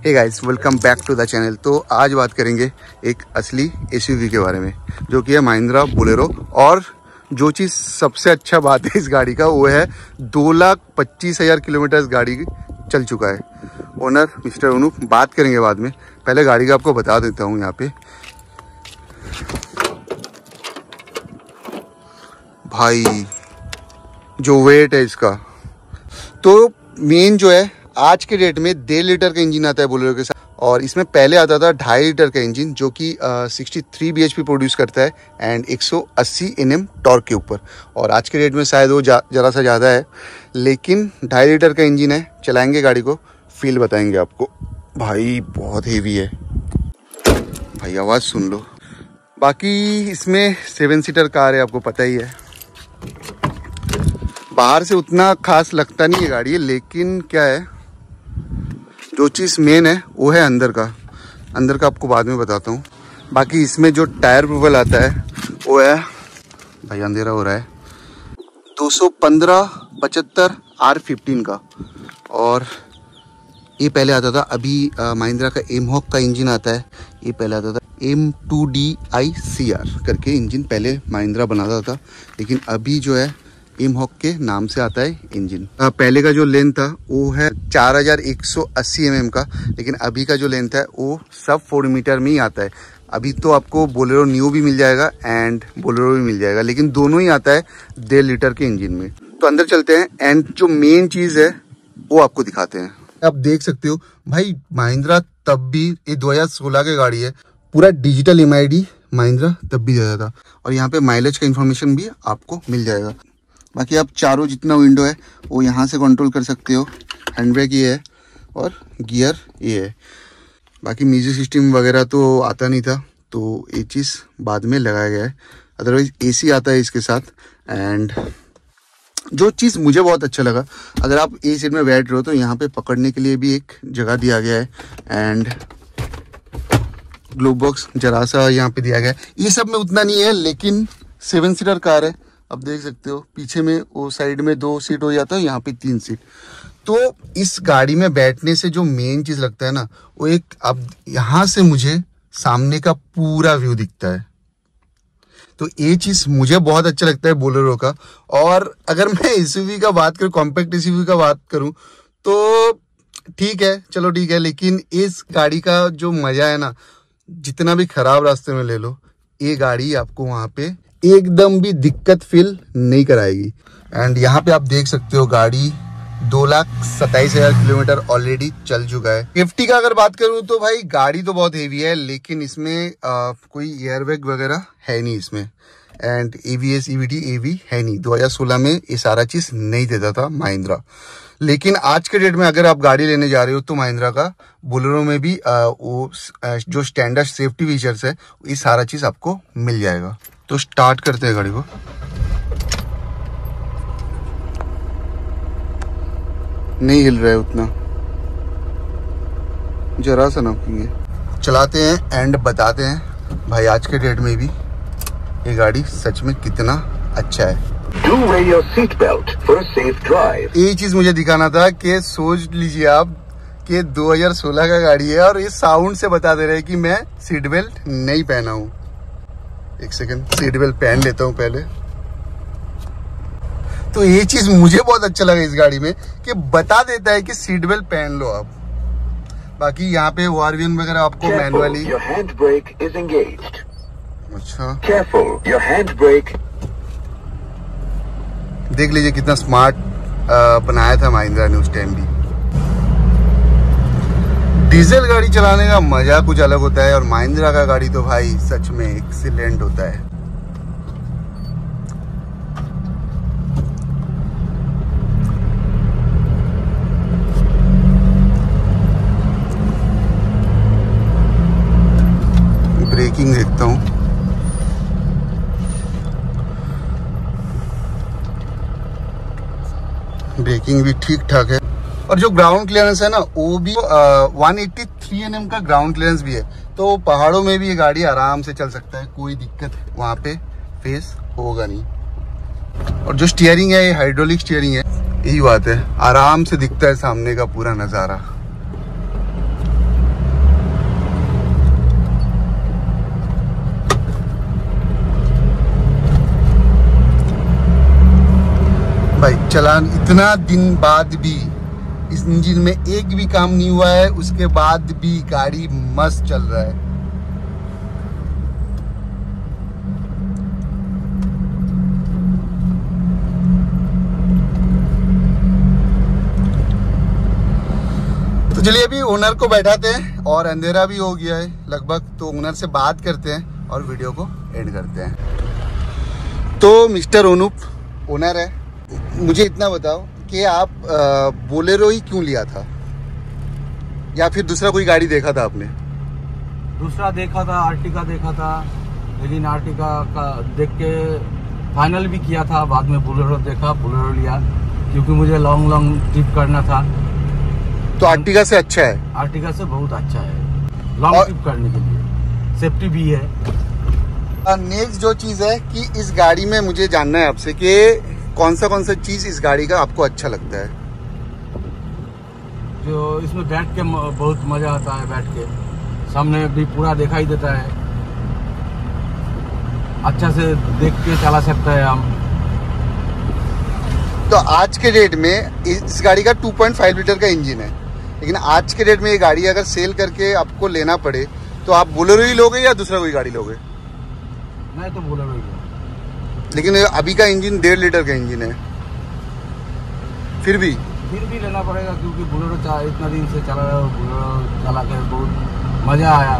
Hey guys, welcome back to the channel. तो आज बात करेंगे एक असली एसयूवी के बारे में, जो कि है महिंद्रा बोलेरो। और जो चीज़ सबसे अच्छा बात है इस गाड़ी का, वो है 2,25,000 किलोमीटर गाड़ी चल चुका है। ओनर मिस्टर अनूप, बात करेंगे बाद में। पहले गाड़ी का आपको बता देता हूँ। यहाँ पे भाई जो वेट है इसका, तो मेन जो है आज के डेट में 1.5 लीटर का इंजन आता है बोलेरो के साथ। और इसमें पहले आता था 2.5 लीटर का इंजन, जो कि 63 bhp प्रोड्यूस करता है एंड 180 Nm टॉर्क के ऊपर। और आज के डेट में शायद वो ज़रा सा ज़्यादा है, लेकिन 2.5 लीटर का इंजन है। चलाएंगे गाड़ी को, फील बताएंगे आपको। भाई बहुत हेवी है भाई, आवाज़ सुन लो। बाकी इसमें 7 सीटर कार है, आपको पता ही है। बाहर से उतना खास लगता नहीं है गाड़ी, लेकिन क्या है, जो चीज़ मेन है वो है अंदर का आपको बाद में बताता हूँ। बाकी इसमें जो टायर प्रूवल आता है वो है, भाई अंधेरा हो रहा है, 215/75 R15 का। और ये पहले आता था, अभी महिंद्रा का एमहॉक का इंजन आता है। ये पहले आता था M2DI-CR करके इंजन पहले महिंद्रा बनाता था, लेकिन अभी जो है एमहॉक के नाम से आता है इंजन। पहले का जो लेंथ था वो है 4180 mm का, लेकिन अभी का जो लेंथ है वो सब 4 मीटर में ही आता है। अभी तो आपको बोलेरो न्यू भी मिल जाएगा एंड बोलेरो भी मिल जाएगा, लेकिन दोनों ही आता है 1.5 लीटर के इंजन में। तो अंदर चलते हैं एंड जो मेन चीज़ है वो आपको दिखाते हैं। आप देख सकते हो भाई, महिंद्रा तब भी, ये 2016 की गाड़ी है, पूरा डिजिटल MID महिंद्रा तब भी देता था। और यहाँ पे माइलेज का इन्फॉर्मेशन भी आपको मिल जाएगा। बाकी आप चारों जितना विंडो है वो यहाँ से कंट्रोल कर सकते हो। हैंड ब्रेक ये है और गियर ये है। बाकी म्यूजिक सिस्टम वगैरह तो आता नहीं था, तो ये चीज़ बाद में लगाया गया है। अदरवाइज AC आता है इसके साथ। एंड जो चीज़ मुझे बहुत अच्छा लगा, अगर आप ए सीट में बैठ रहे हो तो यहाँ पे पकड़ने के लिए भी एक जगह दिया गया है एंड ग्लोव बॉक्स जरा सा यहाँ पे दिया गया है। ये सब में उतना नहीं है, लेकिन 7 सीटर कार है। अब देख सकते हो पीछे में वो साइड में 2 सीट हो जाता है, यहाँ पे 3 सीट। तो इस गाड़ी में बैठने से जो मेन चीज़ लगता है ना, वो एक, अब यहाँ से मुझे सामने का पूरा व्यू दिखता है। तो ये चीज़ मुझे बहुत अच्छा लगता है बोलेरो का। और अगर मैं एसयूवी का बात करूँ, कॉम्पैक्ट एसयूवी का बात करूँ, तो ठीक है, चलो ठीक है, लेकिन इस गाड़ी का जो मज़ा है ना, जितना भी खराब रास्ते में ले लो, ये गाड़ी आपको वहाँ पे एकदम भी दिक्कत फील नहीं कराएगी। एंड यहाँ पे आप देख सकते हो गाड़ी 2,27,000 किलोमीटर ऑलरेडी चल चुका है। सेफ्टी का अगर बात करूँ तो भाई गाड़ी तो बहुत हेवी है, लेकिन इसमें कोई एयरबैग वगैरह है नहीं इसमें। एंड ABS EBD AV है नहीं। 2016 में ये सारा चीज़ नहीं देता था महिंद्रा, लेकिन आज के डेट में अगर आप गाड़ी लेने जा रहे हो तो महिंद्रा का बोलेरो में भी वो जो स्टैंडर्ड सेफ्टी फीचर्स है, ये सारा चीज़ आपको मिल जाएगा। तो स्टार्ट करते हैं गाड़ी को। नहीं हिल रहा है उतना, जरा सा नॉकिंग है। चलाते हैं एंड बताते हैं भाई आज के डेट में भी ये गाड़ी सच में कितना अच्छा है। ये चीज मुझे दिखाना था कि सोच लीजिए आप कि 2016 का गाड़ी है और ये साउंड से बता दे रहे हैं कि मैं सीट बेल्ट नहीं पहना हूँ। एक सेकंड, सीट बेल्ट पहन लेता हूँ पहले। तो ये चीज मुझे बहुत अच्छा लगा इस गाड़ी में कि बता देता है कि सीट बेल्ट पहन लो आप। बाकी यहाँ पे ORVN वगैरह आपको मैनुअली। अच्छा, देख लीजिए कितना स्मार्ट बनाया था महिंद्रा ने उस टाइम भी। डीजल गाड़ी चलाने का मजा कुछ अलग होता है, और महिंद्रा का गाड़ी तो भाई सच में एक्सीलेंट होता है। ब्रेकिंग देखता हूँ, ब्रेकिंग भी ठीक ठाक है। और जो ग्राउंड क्लियरेंस है ना, वो भी 183 Nm का ग्राउंड क्लियरेंस भी है। तो पहाड़ों में भी ये गाड़ी आराम से चल सकता है, कोई दिक्कत वहाँ पे फेस होगा नहीं। और जो स्टीयरिंग है, ये हाइड्रोलिक स्टीयरिंग है। यही बात है, आराम से दिखता है सामने का पूरा नज़ारा। चलान, इतना दिन बाद भी इस इंजन में एक भी काम नहीं हुआ है, उसके बाद भी गाड़ी मस्त चल रहा है। तो चलिए अभी ओनर को बैठाते हैं और अंधेरा भी हो गया है लगभग, तो ओनर से बात करते हैं और वीडियो को एंड करते हैं। तो मिस्टर अनूप ओनर है, मुझे इतना बताओ कि आप बोलेरो ही क्यों लिया था, या फिर दूसरा कोई गाड़ी देखा था आपने? दूसरा देखा था, आर्टिका देखा था, लेकिन आर्टिका का देख के फाइनल भी किया था। बाद में बोलेरो देखा, बोलेरो लिया क्योंकि मुझे लॉन्ग ट्रिप करना था। तो आर्टिका से अच्छा है? आर्टिका से बहुत अच्छा है लॉन्ग ट्रिप करने के लिए, सेफ्टी भी है। नेक्स्ट जो चीज़ है कि इस गाड़ी में मुझे जानना है आपसे कि कौन सा चीज़ इस गाड़ी का आपको अच्छा लगता है? जो इसमें बैठ के बहुत मजा आता है, बैठ के सामने भी पूरा दिखाई देता है, अच्छा से देख के चला सकता है हम। तो आज के डेट में इस गाड़ी का 2.5 लीटर का इंजन है, लेकिन आज के डेट में ये गाड़ी अगर सेल करके आपको लेना पड़े तो आप बोलेरो ही लोगे या दूसरा कोई गाड़ी लोगे? नहीं तो बोलेरो ही। लेकिन अभी का इंजन 1.5 लीटर का इंजन है, फिर भी लेना पड़ेगा क्योंकि बोलेरो इतना दिन से चला रहा है, बोलेरो चला के बहुत मजा आया।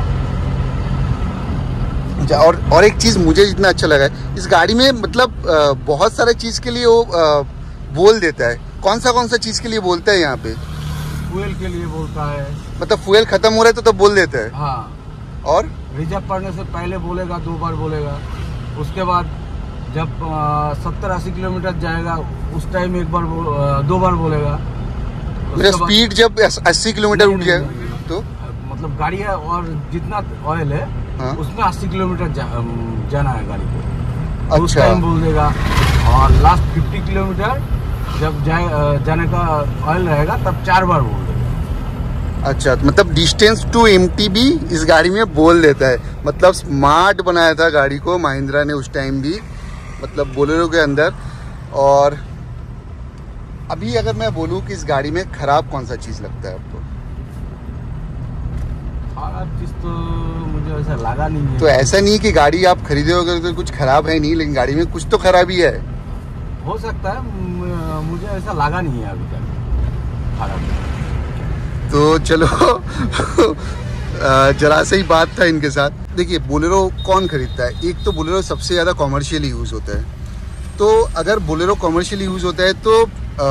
और एक चीज मुझे जितना अच्छा लगा है इस गाड़ी में, मतलब बहुत सारे चीज के लिए वो बोल देता है। कौन सा चीज के लिए बोलता है यहाँ पे? फ्यूल के लिए बोलता है, मतलब फ्यूल खत्म हो रहा है तो बोल देता है। हाँ, और रिजर्व पड़ने से पहले बोलेगा, 2 बार बोलेगा। उसके बाद जब 70-80 किलोमीटर जाएगा उस टाइम 2 बार बोलेगा। स्पीड जब 80 किलोमीटर उठ जाए तो मतलब गाड़ी है और जितना ऑयल है, हाँ? उसमें 80 किलोमीटर जाना है गाड़ी को। अच्छा। उस टाइम बोल देगा। और लास्ट 50 किलोमीटर जब जाने का ऑयल रहेगा तब 4 बार बोल देगा। अच्छा, मतलब डिस्टेंस टू एमटीबी इस गाड़ी में बोल देता है। मतलब स्मार्ट बनाया था गाड़ी को महिंद्रा ने उस टाइम भी, मतलब बोलेरो के अंदर। और अभी अगर मैं बोलूं कि इस गाड़ी में खराब कौन सा चीज लगता है आपको? खराब चीज तो मुझे ऐसा लगा नहीं है। तो ऐसा नहीं कि गाड़ी आप खरीदे हो तो कुछ खराब है नहीं, लेकिन गाड़ी में कुछ तो खराबी है। हो सकता है, मुझे ऐसा लगा नहीं है अभी तक खराब। तो चलो जरा से ही बात था इनके साथ। देखिए बोलेरो कौन खरीदता है? एक तो बोलेरो सबसे ज़्यादा कॉमर्शियल यूज़ होता है। तो अगर बोलेरो कॉमर्शियल यूज़ होता है तो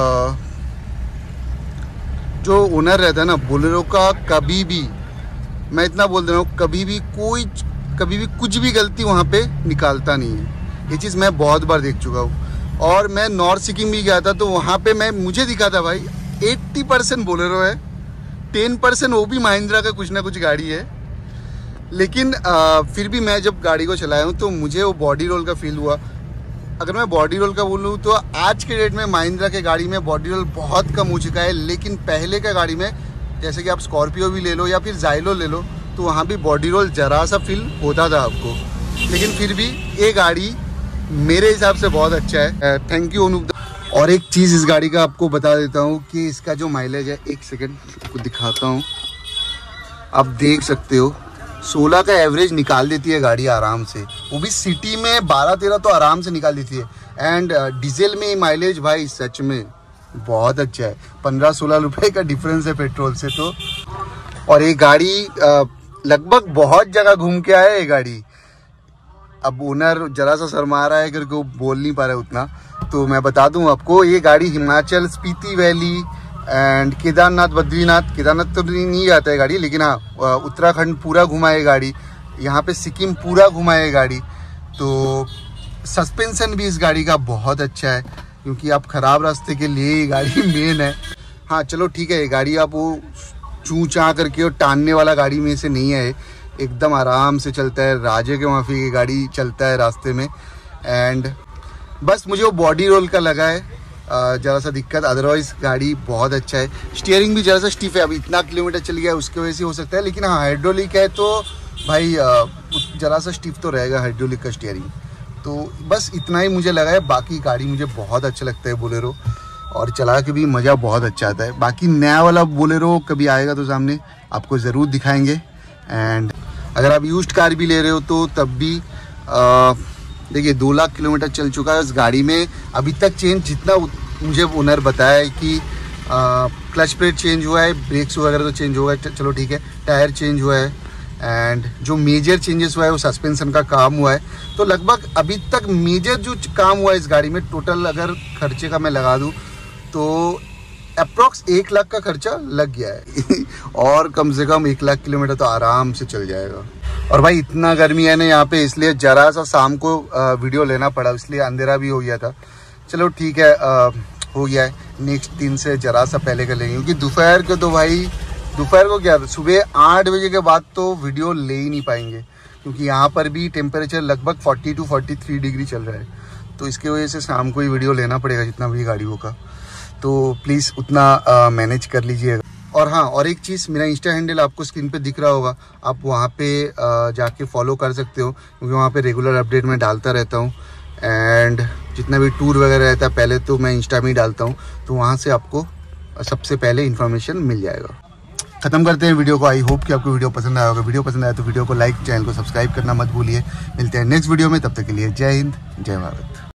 जो ओनर रहता है ना बोलेरो का, कभी भी, मैं इतना बोल दे रहा हूँ, कभी भी कुछ भी गलती वहाँ पे निकालता नहीं है। ये चीज़ मैं बहुत बार देख चुका हूँ। और मैं नॉर्थ सिक्किम भी गया था तो वहाँ पे मुझे दिखा था भाई 80% बोलेरो है, 10% वो भी महिंद्रा का कुछ ना कुछ गाड़ी है। लेकिन फिर भी मैं जब गाड़ी को चलाया हूँ तो मुझे वो बॉडी रोल का फील हुआ। अगर मैं बॉडी रोल का बोलूँ तो आज के डेट में महिंद्रा के गाड़ी में बॉडी रोल बहुत कम हो चुका है। लेकिन पहले के गाड़ी में, जैसे कि आप स्कॉर्पियो भी ले लो या फिर जाइलो ले लो, तो वहाँ भी बॉडी रोल जरा सा फील होता था आपको। लेकिन फिर भी ये गाड़ी मेरे हिसाब से बहुत अच्छा है। Thank you Anoop. और एक चीज़ इस गाड़ी का आपको बता देता हूँ कि इसका जो माइलेज है, एक सेकेंड आपको दिखाता हूँ, आप देख सकते हो 16 का एवरेज निकाल देती है गाड़ी आराम से। वो भी सिटी में 12-13 तो आराम से निकाल देती है। एंड डीजल में माइलेज भाई सच में बहुत अच्छा है, 15-16 रुपये का डिफरेंस है पेट्रोल से तो। और ये गाड़ी लगभग बहुत जगह घूम के आया है ये गाड़ी। अब ओनर जरा सा शर्मा रहा है क्योंकि वो बोल नहीं पा रहा है उतना, तो मैं बता दूं आपको, ये गाड़ी हिमाचल, स्पीति वैली एंड केदारनाथ, केदारनाथ तो नहीं आता है गाड़ी, लेकिन हाँ उत्तराखंड पूरा घुमा है गाड़ी, यहाँ पे सिक्किम पूरा घुमा है गाड़ी। तो सस्पेंशन भी इस गाड़ी का बहुत अच्छा है क्योंकि आप ख़राब रास्ते के लिए ये गाड़ी मेन है। हाँ चलो ठीक है, ये गाड़ी आप वो चूँ चाँ करके और टानने वाला गाड़ी में से नहीं है, एकदम आराम से चलता है, राजे के माफी की गाड़ी चलता है रास्ते में। एंड बस मुझे वो बॉडी रोल का लगा है ज़रा सा दिक्कत, अदरवाइज़ गाड़ी बहुत अच्छा है। स्टीयरिंग भी ज़रा सा स्टिफ है, अभी इतना किलोमीटर चल गया है उसकी वजह से हो सकता है, लेकिन हाँ हाइड्रोलिक है तो भाई ज़रा सा स्टिफ तो रहेगा हाइड्रोलिक का स्टीयरिंग। तो बस इतना ही मुझे लगा है, बाकी गाड़ी मुझे बहुत अच्छा लगता है बोलेरो। और चला के भी मज़ा बहुत अच्छा आता है। बाकी नया वाला बोलेरो कभी आएगा तो सामने आपको ज़रूर दिखाएंगे। एंड अगर आप यूज्ड कार भी ले रहे हो तो तब भी देखिए 2 लाख किलोमीटर चल चुका है उस गाड़ी में। अभी तक चेंज जितना मुझे ओनर बताया है कि क्लच प्लेट चेंज हुआ है, ब्रेक्स वगैरह तो चेंज हुआ है, चलो ठीक है, टायर चेंज हुआ है, एंड जो मेजर चेंजेस हुआ है वो सस्पेंशन का काम हुआ है। तो लगभग अभी तक मेजर जो काम हुआ है इस गाड़ी में, टोटल अगर खर्चे का मैं लगा दूं तो अप्रॉक्स 1 लाख का खर्चा लग गया है और कम से कम 1 लाख किलोमीटर तो आराम से चल जाएगा। और भाई इतना गर्मी है ना यहाँ पे, इसलिए जरा सा शाम को वीडियो लेना पड़ा, इसलिए अंधेरा भी हो गया था। चलो ठीक है, हो गया है, नेक्स्ट दिन से जरा सा पहले कर लेंगे, क्योंकि दोपहर को तो भाई दोपहर को क्या सुबह 8 बजे के बाद तो वीडियो ले ही नहीं पाएंगे, क्योंकि यहाँ पर भी टेम्परेचर लगभग 40 to 43 डिग्री चल रहा है। तो इसकी वजह से शाम को ही वीडियो लेना पड़ेगा जितना भी गाड़ियों का, तो प्लीज़ उतना मैनेज कर लीजिएगा। और हाँ, और एक चीज़, मेरा इंस्टा हैंडल आपको स्क्रीन पे दिख रहा होगा, आप वहाँ पे जाके फॉलो कर सकते हो, क्योंकि वहाँ पे रेगुलर अपडेट मैं डालता रहता हूँ। एंड जितना भी टूर वगैरह रहता है पहले तो मैं इंस्टा में ही डालता हूँ, तो वहाँ से आपको सबसे पहले इन्फॉर्मेशन मिल जाएगा। ख़त्म करते हैं वीडियो को। आई होप कि आपको वीडियो पसंद आया होगा। वीडियो पसंद आया तो वीडियो को लाइक, चैनल को सब्सक्राइब करना मत भूलिए। मिलते हैं नेक्स्ट वीडियो में, तब तक के लिए जय हिंद, जय भारत।